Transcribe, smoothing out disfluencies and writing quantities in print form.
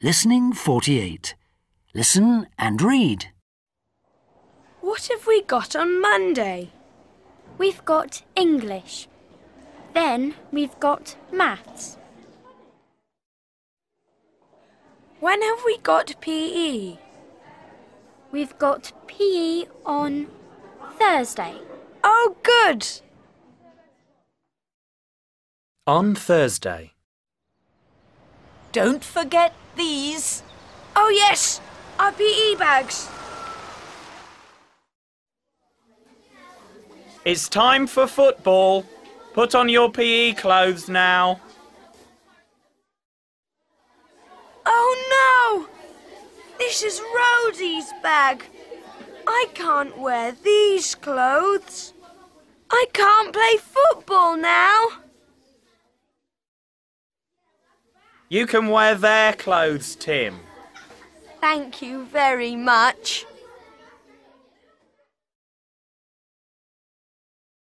Listening 48. Listen and read. What have we got on Monday? We've got English. Then we've got maths. When have we got PE? We've got PE on Thursday. Oh, good! On Thursday. Don't forget these. Oh, yes! Our PE bags. It's time for football. Put on your PE clothes now. Oh, no! This is Rosie's bag. I can't wear these clothes. I can't play football now. You can wear their clothes, Tim. Thank you very much.